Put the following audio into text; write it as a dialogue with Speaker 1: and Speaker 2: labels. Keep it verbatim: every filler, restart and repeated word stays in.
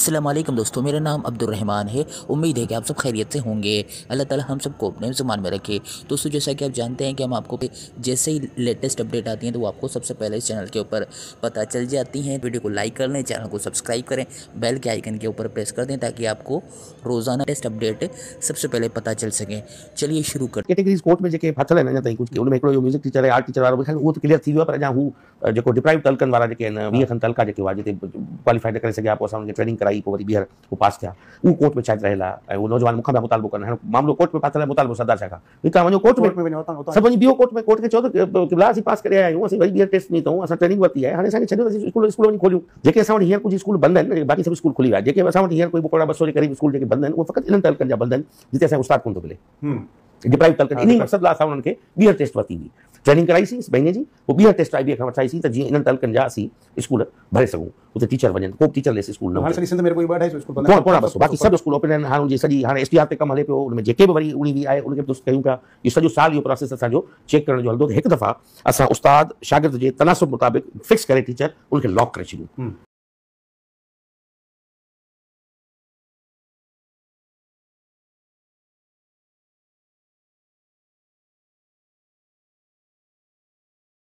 Speaker 1: अस्सलाम वालेकुम दोस्तों, मेरा नाम अब्दुल रहमान है। उम्मीद है कि आप सब खैरियत से होंगे। अल्लाह ताला हम सबको अपने ज़ुबान में रखे। दोस्तों, जैसा कि आप जानते हैं कि हम आपको जैसे ही लेटेस्ट अपडेट आती हैं तो वो आपको सबसे पहले इस चैनल के ऊपर पता चल जाती हैं। वीडियो को लाइक कर लें, चैनल को सब्सक्राइब करें, बेल के आइकन के ऊपर प्रेस कर दें ताकि आपको रोज़ाना टेस्ट अपडेट सबसे पहले पता चल सकें। चलिए शुरू कर
Speaker 2: कैटेगरीज कोर्ट में जेके फाथल आहिनि अञा ताईं कुझु उनमें हिकिड़ो म्यूज़िक टीचर आहे, आर्ट टीचर वारो ख़ैर उहो त क्लियर थी वियो आहे, पर अञा हू जेको डिप्राइव तलकनि वारा जेके आहिनि वीह खनि तलका जेके हुआ जिते क्वालिफाई न करे सघिया, पोइ असां हुनखे ट्रेनिंग कराई, पोइ वरी ॿीहर हू पास थिया, उहो कोर्ट में शायदि रहियल आहे ऐं उहो नौजवान मूंखां पिया मुतालबो कनि। हाणे मामिलो कोर्ट में फाथल आहे, मुतालबो सरदार शाह खां भई तव्हां वञो कोर्ट में सभु वञी बीहो कोर्ट में, कोर्ट खे चओ त किबला असीं पास करे आया आहियूं, असीं वरी ॿीहर टेस्ट ॾींदा आहियूं, असां ट्रेनिंग वरिती आहे, हाणे असांखे छॾियो असीं स्कूल स्कूल वञी खोलियूं। जेके असां वटि हींअर कुझु स्कूल बंदि आहिनि, बाक़ी सभु स्कूल खुली विया, जेके असां वटि हींअर कोई ॿ ॿ सौ जे क़रीब स्कूल जेके बंदि आहिनि उहे फ़क़ति इन्हनि तलकनि जा बंदि आहिनि जिते असांखे उस्ताद कोन थो मिले। डिप्राइव तलकनि इन मक़सद लाइ असां उन्हनि खे ॿीहर टेस्ट वरिती हुई, ट्रेनिंग कराईसीं महीने जी, पोइ ॿीहर टेस्ट आई बी खां वठाईसीं त जीअं इन्हनि तलकनि जा असीं स्कूल भरे सघूं, उते टीचर वञनि, को टीचर लेस स्कूल न
Speaker 3: हाणे सिंध में कोई ॿ अढाई सौ स्कूल
Speaker 2: कोन कोन बसि, बाक़ी सभु स्कूल ओपन आहिनि। हाणे हुनजी सॼी हाणे एस टी आर ते कमु हले पियो, उनमें जेके बि वरी उणी बि आहे उनखे बि दुरुस्त कयूं पिया। इहो सॼो साल इहो प्रोसेस असांजो चेक करण जो हलंदो त हिकु दफ़ा असां उस्ताद शागिर्द जे तनासुब मुताबिक़ फिक्स करे टीचर उनखे लॉक करे छॾियूं।